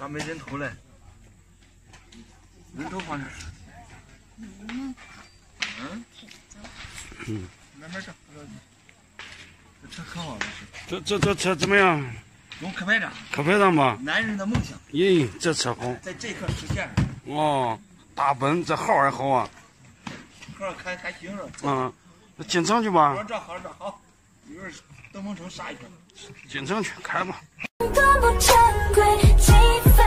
咋没人头嘞？人头放这儿。慢慢整，这车可好了是。 这车怎么样？ 用刻牌章。 刻牌章吧。 男人的梦想。 咦，这车好。 在这一刻实现了。 哦，大奔这号还好啊。 号开行了。 嗯，那进城去吧。 这好，一会儿登峰城杀一圈。 进城去开吧。 多么珍贵，